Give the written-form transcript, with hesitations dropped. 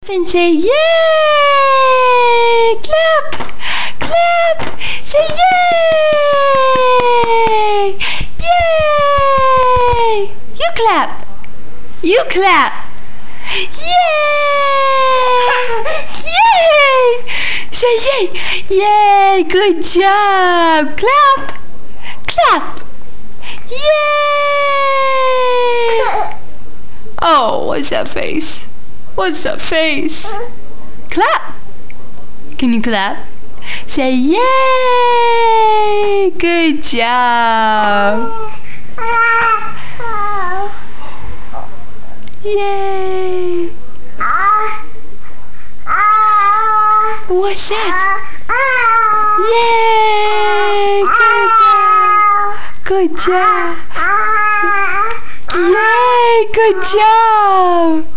And say yay! Clap! Clap! Say yay! Yay! You clap! You clap! Yay! Yay! Say yay! Yay! Good job! Clap! Clap! Yay! Oh, what's that face? What's that face? Clap! Can you clap? Say yay! Good job! Yay! What's that? Yay! Good job! Good job! Yay! Good job!